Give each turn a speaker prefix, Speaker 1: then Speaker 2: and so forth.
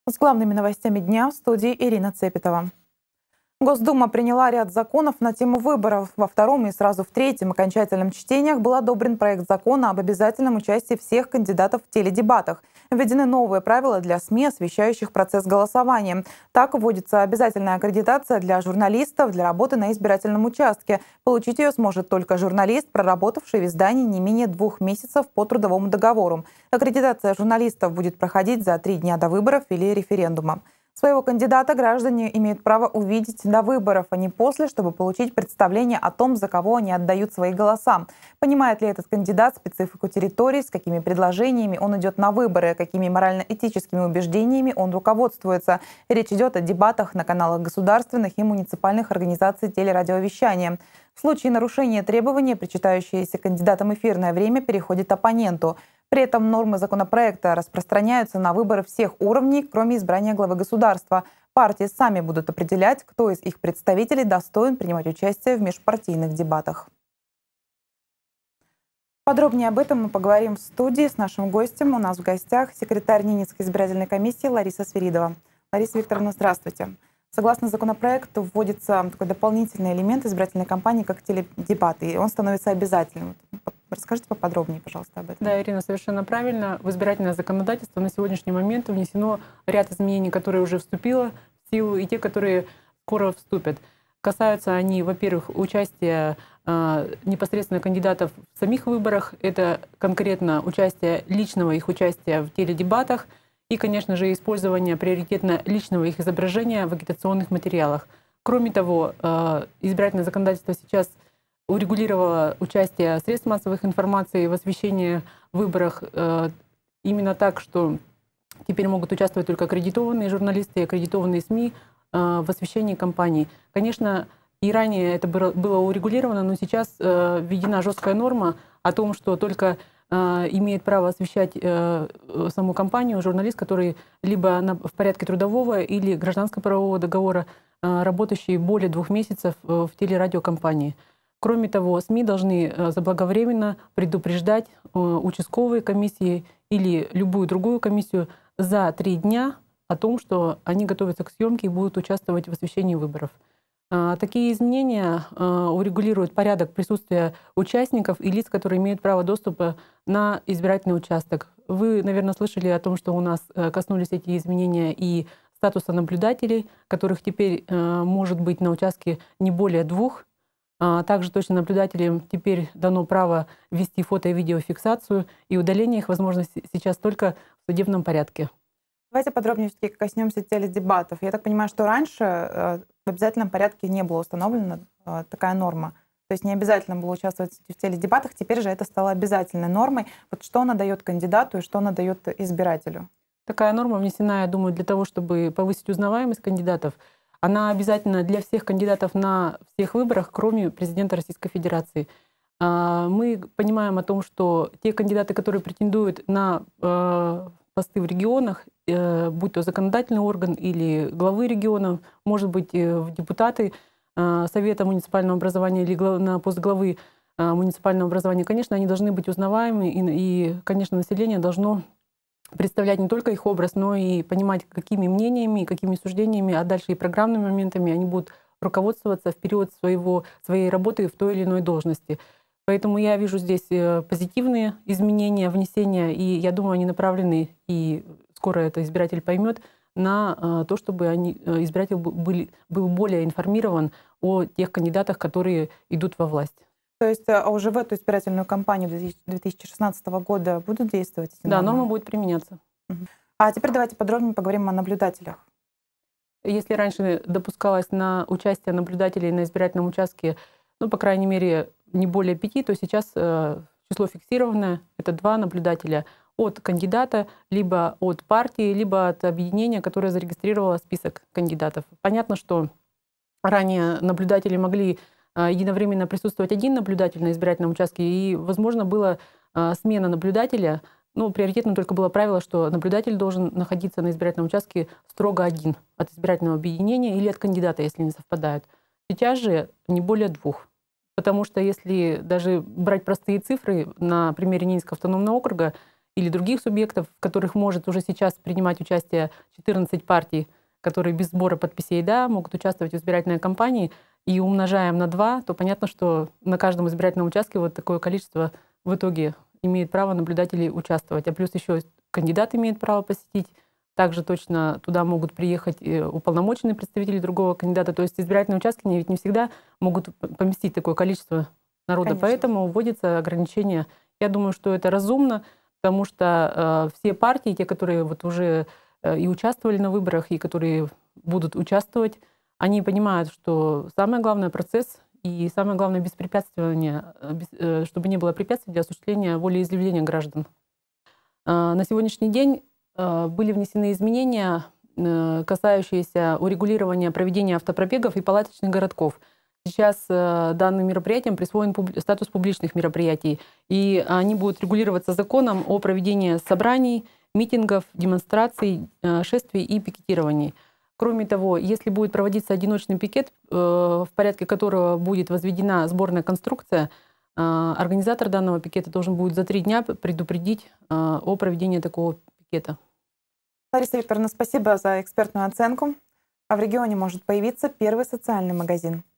Speaker 1: С главными новостями дня в студии Ирина Цепетова. Госдума приняла ряд законов на тему выборов. Во втором и сразу в третьем окончательном чтениях был одобрен проект закона об обязательном участии всех кандидатов в теледебатах. Введены новые правила для СМИ, освещающих процесс голосования. Так вводится обязательная аккредитация для журналистов для работы на избирательном участке. Получить ее сможет только журналист, проработавший в издании не менее 2 месяцев по трудовому договору. Аккредитация журналистов будет проходить за 3 дня до выборов или референдума. Своего кандидата граждане имеют право увидеть до выборов, а не после, чтобы получить представление о том, за кого они отдают свои голоса. Понимает ли этот кандидат специфику территории, с какими предложениями он идет на выборы, какими морально-этическими убеждениями он руководствуется. Речь идет о дебатах на каналах государственных и муниципальных организаций телерадиовещания. В случае нарушения требований, причитающееся кандидатам эфирное время, переходит оппоненту. При этом нормы законопроекта распространяются на выборы всех уровней, кроме избрания главы государства. Партии сами будут определять, кто из их представителей достоин принимать участие в межпартийных дебатах. Подробнее об этом мы поговорим в студии с нашим гостем. У нас в гостях секретарь Ненецкой избирательной комиссии Лариса Свиридова. Лариса Викторовна, здравствуйте. Согласно законопроекту вводится такой дополнительный элемент избирательной кампании, как теледебаты, и он становится обязательным. Расскажите поподробнее, пожалуйста, об этом.
Speaker 2: Да, Ирина, совершенно правильно. В избирательное законодательство на сегодняшний момент внесено ряд изменений, которые уже вступило в силу, и те, которые скоро вступят. Касаются они, во-первых, участия непосредственно кандидатов в самих выборах, это конкретно личного их участия в теледебатах и, конечно же, использование приоритетно личного их изображения в агитационных материалах. Кроме того, избирательное законодательство сейчас урегулировала участие средств массовых информации в освещении выборах именно так, что теперь могут участвовать только аккредитованные журналисты и аккредитованные СМИ в освещении кампаний. Конечно, и ранее это было урегулировано, но сейчас введена жесткая норма о том, что только имеет право освещать саму кампанию журналист, который либо в порядке трудового или гражданско-правового договора, работающий более 2 месяцев в телерадиокомпании. Кроме того, СМИ должны заблаговременно предупреждать участковые комиссии или любую другую комиссию за 3 дня о том, что они готовятся к съемке и будут участвовать в освещении выборов. Такие изменения урегулируют порядок присутствия участников и лиц, которые имеют право доступа на избирательный участок. Вы, наверное, слышали о том, что у нас коснулись эти изменения и статуса наблюдателей, которых теперь может быть на участке не более 2. Также точно наблюдателям теперь дано право вести фото- и видеофиксацию, и удаление их возможно сейчас только в судебном порядке.
Speaker 1: Давайте подробнее коснемся теледебатов. Я так понимаю, что раньше в обязательном порядке не была установлена такая норма. То есть не обязательно было участвовать в теледебатах, теперь же это стало обязательной нормой. Вот что она дает кандидату и что она дает избирателю?
Speaker 2: Такая норма внесена, я думаю, для того, чтобы повысить узнаваемость кандидатов. Она обязательна для всех кандидатов на всех выборах, кроме президента Российской Федерации. Мы понимаем о том, что те кандидаты, которые претендуют на посты в регионах, будь то законодательный орган или главы регионов, может быть, в депутаты Совета муниципального образования или на пост главы муниципального образования, конечно, они должны быть узнаваемы, и конечно, население должно представлять не только их образ, но и понимать, какими мнениями, какими суждениями, а дальше и программными моментами они будут руководствоваться в период своей работы в той или иной должности. Поэтому я вижу здесь позитивные изменения, внесения, и я думаю, они направлены, и скоро это избиратель поймет, на то, чтобы избиратель был более информирован о тех кандидатах, которые идут во власть.
Speaker 1: То есть уже в эту избирательную кампанию 2016 года будут действовать эти нормы?
Speaker 2: Да, норма будет применяться.
Speaker 1: А теперь давайте подробнее поговорим о наблюдателях.
Speaker 2: Если раньше допускалось на участие наблюдателей на избирательном участке, ну, по крайней мере, не более 5, то сейчас число фиксированное — это 2 наблюдателя от кандидата, либо от партии, либо от объединения, которое зарегистрировало список кандидатов. Понятно, что ранее наблюдатели могли единовременно присутствовать 1 наблюдатель на избирательном участке, и, возможно, была смена наблюдателя. Но приоритетно только было правило, что наблюдатель должен находиться на избирательном участке строго 1 от избирательного объединения или от кандидата, если не совпадают. Сейчас же не более 2. Потому что если даже брать простые цифры, на примере Ненецкого автономного округа, или других субъектов, в которых может уже сейчас принимать участие 14 партий, которые без сбора подписей «да» могут участвовать в избирательной кампании, и умножаем на 2, то понятно, что на каждом избирательном участке вот такое количество в итоге имеет право наблюдатели участвовать. А плюс еще кандидат имеет право посетить. Также точно туда могут приехать уполномоченные представители другого кандидата. То есть избирательные участки ведь не всегда могут поместить такое количество народа.
Speaker 1: Конечно.
Speaker 2: Поэтому вводится ограничение. Я думаю, что это разумно, потому что все партии, те, которые вот уже и участвовали на выборах, и которые будут участвовать, они понимают, что самое главное — процесс, и самое главное — беспрепятствование, чтобы не было препятствий для осуществления волеизъявления граждан. На сегодняшний день были внесены изменения, касающиеся урегулирования проведения автопробегов и палаточных городков. Сейчас данным мероприятиям присвоен статус публичных мероприятий, и они будут регулироваться законом о проведении собраний, митингов, демонстраций, шествий и пикетирований. Кроме того, если будет проводиться одиночный пикет, в порядке которого будет возведена сборная конструкция, организатор данного пикета должен будет за 3 дня предупредить о проведении такого пикета.
Speaker 1: Лариса Викторовна, спасибо за экспертную оценку. А в регионе может появиться первый социальный магазин.